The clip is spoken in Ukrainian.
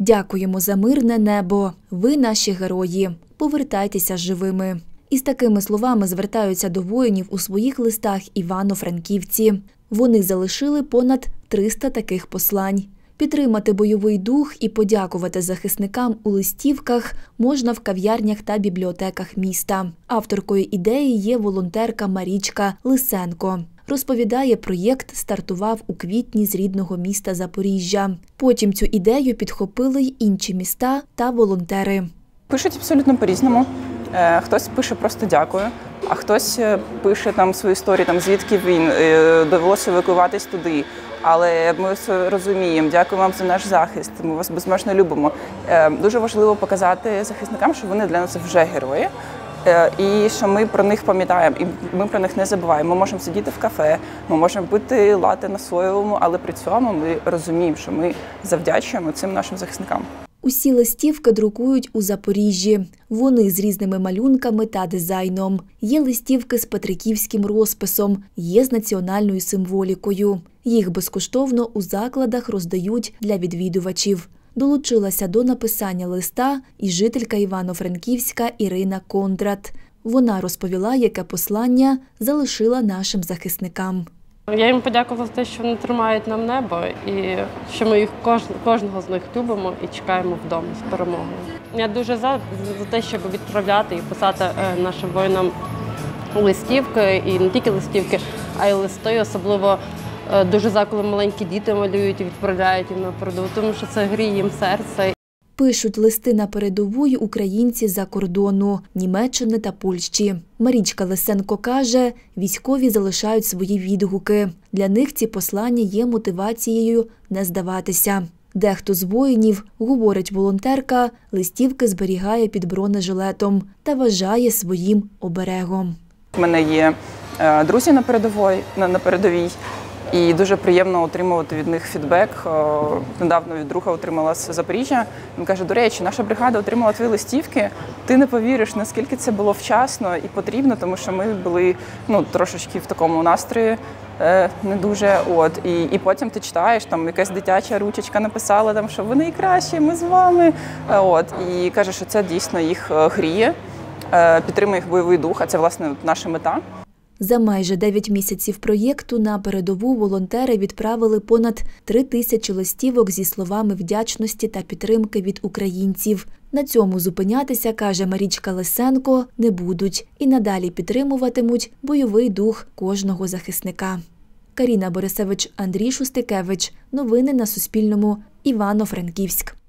Дякуємо за мирне небо. Ви наші герої. Повертайтеся живими. Із такими словами звертаються до воїнів у своїх листах івано-франківці. Вони залишили понад 300 таких послань. Підтримати бойовий дух і подякувати захисникам у листівках можна в кав'ярнях та бібліотеках міста. Авторкою ідеї є волонтерка Марічка Лисенко. Розповідає, проєкт стартував у квітні з рідного міста Запоріжжя. Потім цю ідею підхопили й інші міста та волонтери. Пишуть абсолютно по-різному. Хтось пише просто «дякую», а хтось пише там свою історію, там, звідки він, довелося евакуюватись туди. Але ми все розуміємо, дякую вам за наш захист, ми вас безмежно любимо. Дуже важливо показати захисникам, що вони для нас вже герої. І що ми про них пам'ятаємо, і ми про них не забуваємо. Ми можемо сидіти в кафе, ми можемо пити лате на соєвому, але при цьому ми розуміємо, що ми завдячуємо цим нашим захисникам. Усі листівки друкують у Запоріжжі. Вони з різними малюнками та дизайном. Є листівки з петриківським розписом, є з національною символікою. Їх безкоштовно у закладах роздають для відвідувачів. Долучилася до написання листа і жителька Івано-Франківська Ірина Кондрат. Вона розповіла, яке послання залишила нашим захисникам. Я їм подякувала за те, що вони тримають нам небо і що ми їх кожного з них любимо і чекаємо вдома з перемогою. Я дуже за те, щоб відправляти і писати нашим воїнам листівки, і не тільки листівки, а й листи, особливо дуже за, коли маленькі діти малюють і відправляють їм на передову, тому що це гріє їм серце. Пишуть листи на передову й українці за кордону – Німеччини та Польщі. Марічка Лисенко каже, військові залишають свої відгуки. Для них ці послання є мотивацією не здаватися. Дехто з воїнів, говорить волонтерка, листівки зберігає під бронежилетом та вважає своїм оберегом. У мене є друзі на передовій. І дуже приємно отримувати від них фідбек. Недавно від друга отримала з Запоріжжя. Він каже, до речі, наша бригада отримала твої листівки. Ти не повіриш, наскільки це було вчасно і потрібно, тому що ми були трошечки в такому настрої не дуже. І потім ти читаєш, там якась дитяча ручечка написала, там, що ви найкращі, ми з вами. І каже, що це дійсно їх гріє, підтримує їх бойовий дух, а це, власне, наша мета. За майже 9 місяців проєкту на передову волонтери відправили понад 3000 листівок зі словами вдячності та підтримки від українців. На цьому зупинятися, каже Марічка Лисенко, не будуть і надалі підтримуватимуть бойовий дух кожного захисника. Каріна Борисевич, Андрій Шустикевич. Новини на Суспільному. Івано-Франківськ.